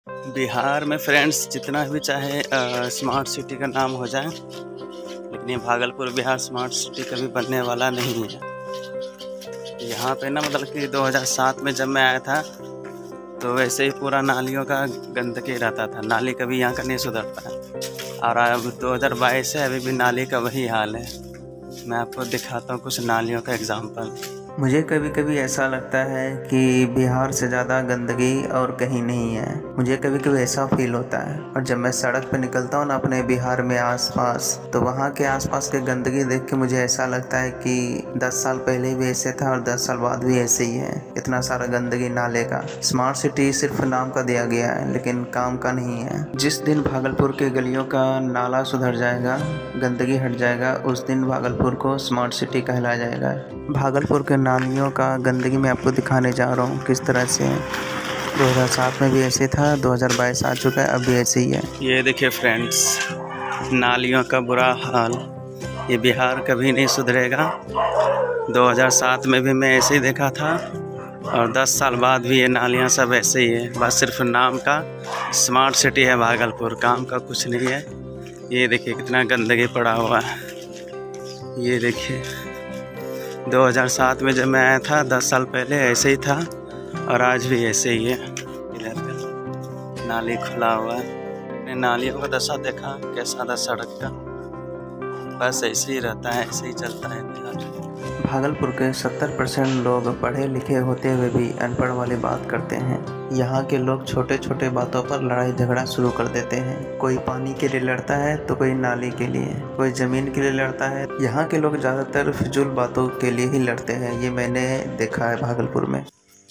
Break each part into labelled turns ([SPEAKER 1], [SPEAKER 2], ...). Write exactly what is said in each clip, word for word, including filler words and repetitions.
[SPEAKER 1] बिहार में फ्रेंड्स जितना भी चाहे अ, स्मार्ट सिटी का नाम हो जाए, लेकिन ये भागलपुर बिहार स्मार्ट सिटी कभी बनने वाला नहीं है। यहाँ पे ना मतलब कि दो हज़ार सात में जब मैं आया था तो वैसे ही पूरा नालियों का गंदगी रहता था, नाली कभी यहाँ का नहीं सुधरता है। और अब दो हज़ार बाईस है, अभी भी नाली का वही हाल है। मैं आपको दिखाता हूँ कुछ नालियों का एग्जाम्पल।
[SPEAKER 2] मुझे कभी कभी ऐसा लगता है कि बिहार से ज़्यादा गंदगी और कहीं नहीं है। मुझे कभी कभी ऐसा फील होता है। और जब मैं सड़क पर निकलता हूँ ना अपने बिहार में आसपास, तो वहाँ के आसपास के गंदगी देख के मुझे ऐसा लगता है कि दस साल पहले भी ऐसे था और दस साल बाद भी ऐसे ही है। इतना सारा गंदगी नाले का। स्मार्ट सिटी सिर्फ नाम का दिया गया है, लेकिन काम का नहीं है। जिस दिन भागलपुर के गलियों का नाला सुधर जाएगा, गंदगी हट जाएगा, उस दिन भागलपुर को स्मार्ट सिटी कहला जाएगा। भागलपुर के नालियों का गंदगी मैं आपको दिखाने जा रहा हूँ किस तरह से है। दो हज़ार सात में भी ऐसे था, दो हज़ार बाईस आ चुका है, अब भी ऐसे ही है।
[SPEAKER 1] ये देखिए फ्रेंड्स, नालियों का बुरा हाल। ये बिहार कभी नहीं सुधरेगा। दो हज़ार सात में भी मैं ऐसे ही देखा था और दस साल बाद भी ये नालियाँ सब ऐसे ही है। बस सिर्फ नाम का स्मार्ट सिटी है भागलपुर, काम का कुछ नहीं है। ये देखिए कितना गंदगी पड़ा हुआ है। ये देखिए दो हज़ार सात में जब मैं आया था, दस साल पहले ऐसे ही था और आज भी ऐसे ही है। इधर का नाली खुला हुआ है। नालियों का दशा देखा कैसा था सड़क का, बस ऐसे ही रहता है, ऐसे ही चलता है बिहार।
[SPEAKER 2] भागलपुर के सत्तर परसेंट लोग पढ़े लिखे होते हुए भी अनपढ़ वाली बात करते हैं। यहाँ के लोग छोटे छोटे बातों पर लड़ाई झगड़ा शुरू कर देते हैं। कोई पानी के लिए लड़ता है तो कोई नाली के लिए, कोई ज़मीन के लिए लड़ता है। यहाँ के लोग ज़्यादातर फिजूल बातों के लिए ही लड़ते हैं, ये मैंने देखा है भागलपुर में।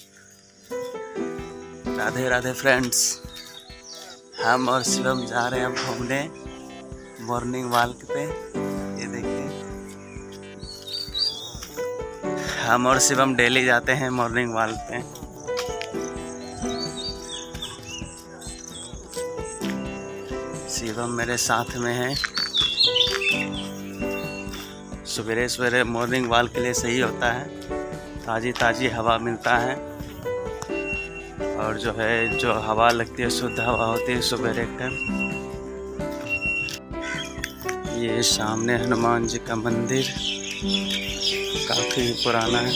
[SPEAKER 1] राधे राधे फ्रेंड्स, हम और शिवम जा रहे हैं घूमने मॉर्निंग वॉक पे। ये देखिए हम और शिवम डेली जाते हैं मॉर्निंग वॉक पे। शिवम मेरे साथ में है। सवेरे सवेरे मॉर्निंग वॉक के लिए सही होता है, ताज़ी ताज़ी हवा मिलता है और जो है जो हवा लगती है शुद्ध हवा होती है सवेरे के टाइम। ये सामने हनुमान जी का मंदिर काफ़ी पुराना है।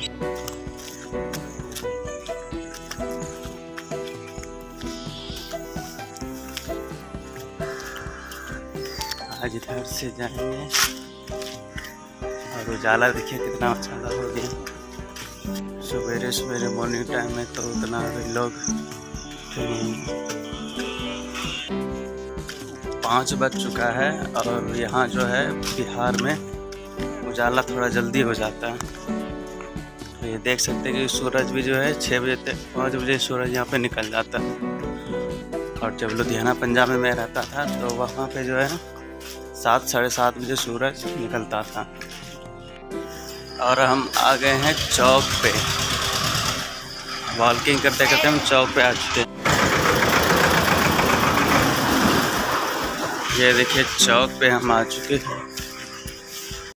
[SPEAKER 1] आज इधर से जाएंगे और उजाला देखिए कितना ज़्यादा हो गया। सवेरे सवेरे मॉर्निंग टाइम में तो उतना भी लोग पाँच बज चुका है और यहाँ जो है बिहार में उजाला थोड़ा जल्दी हो जाता है। तो ये देख सकते हैं कि सूरज भी जो है छः बजे तक पाँच बजे सूरज यहाँ पे निकल जाता है। और जब लुधियाना पंजाब में मैं रहता था तो वहाँ पे जो है सात साढ़े सात बजे सूरज निकलता था। और हम आ गए हैं चौक पे, वॉकिंग करते करते हम चौक पे आ चुके हैं। ये देखिए चौक पे हम आ चुके हैं।